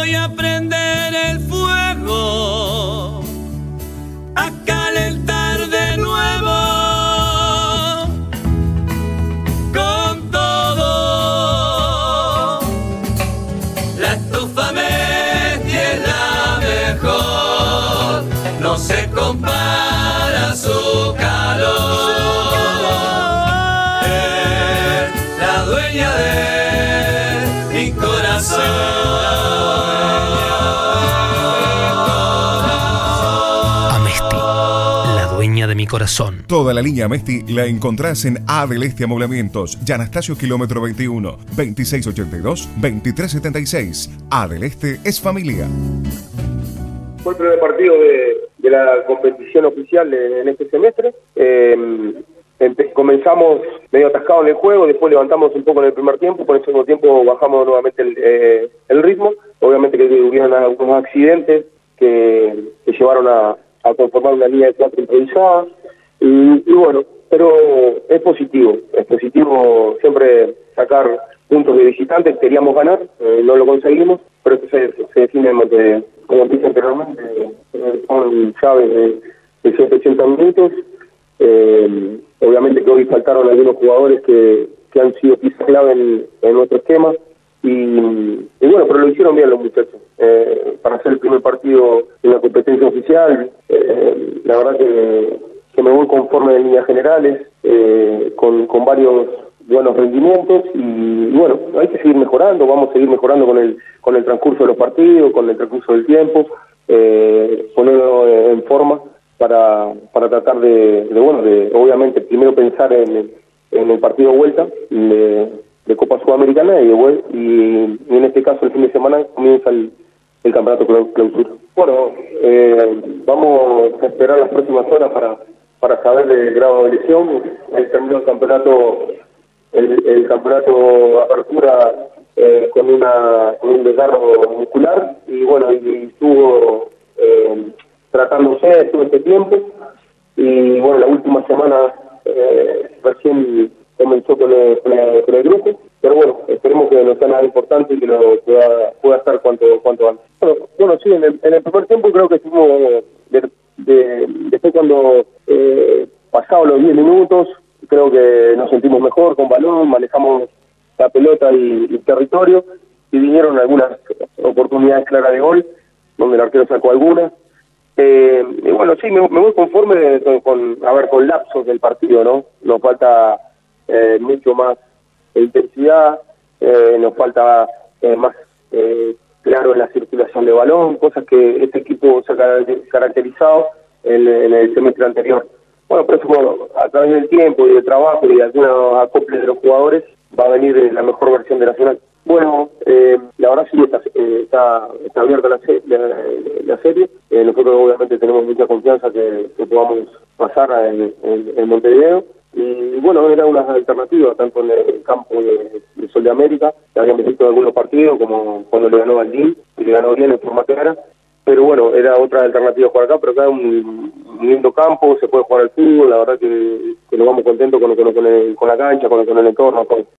voy a prender el fuego, a calentar de nuevo con todo. La estufa Mesty es la mejor, no se compara su calor. Es la dueña de mi corazón. De mi corazón. Toda la línea Amesti la encontrás en A del Este Amoblamientos, Yanastasio kilómetro 21, 2682-2376. A del Este es familia. Fue el primer partido de la competición oficial en este semestre. Comenzamos medio atascados en el juego, después levantamos un poco en el primer tiempo, por el segundo tiempo bajamos nuevamente el ritmo. Obviamente que hubieron algunos accidentes que llevaron a conformar una línea de 4 improvisada y bueno, pero es positivo siempre sacar puntos de visitantes. Queríamos ganar, no lo conseguimos, pero esto se define como dije anteriormente, son llaves de 180 minutos. Obviamente que hoy faltaron algunos jugadores que han sido pieza clave en nuestro esquema. Y bueno, pero lo hicieron bien los muchachos. Para hacer el primer partido en la competencia oficial, la verdad que me voy conforme en líneas generales, con varios buenos rendimientos y bueno, hay que seguir mejorando, vamos a seguir mejorando con el transcurso de los partidos, con el transcurso del tiempo, ponerlo en forma para tratar de obviamente primero pensar en el partido de vuelta de Copa Sudamericana y en este caso el fin de semana comienza el campeonato clausura. Bueno, vamos a esperar las próximas horas para saber del grado de lesión. Terminó el campeonato apertura con un desgarro muscular y bueno, y estuvo tratándose todo este tiempo y bueno, la última semana recién comenzó con el grupo, pero bueno, esperemos que no sea nada importante y que lo pueda estar cuanto antes. Bueno, sí, en el primer tiempo creo que estuvimos, después cuando pasados los 10 minutos, creo que nos sentimos mejor con balón, manejamos la pelota y el territorio, y vinieron algunas oportunidades claras de gol, donde el arquero sacó algunas. Y bueno, sí, me voy conforme con lapsos del partido, ¿no? Nos falta mucho más intensidad, nos falta más claro en la circulación de balón, cosas que este equipo se ha caracterizado en el semestre anterior. Bueno, pero eso a través del tiempo y del trabajo y de algunos acoples de los jugadores va a venir la mejor versión de Nacional. Bueno, la verdad sí está abierta la serie. Nosotros obviamente tenemos mucha confianza que podamos pasar en Montevideo. Y bueno, era una alternativa, tanto en el campo de Sol de América, que habíamos visto en algunos partidos, como cuando le ganó al DIN, y le ganó bien en forma clara. Pero bueno, era otra alternativa jugar acá, pero acá es un lindo campo, se puede jugar al fútbol, la verdad que nos vamos contentos con la cancha, con el entorno.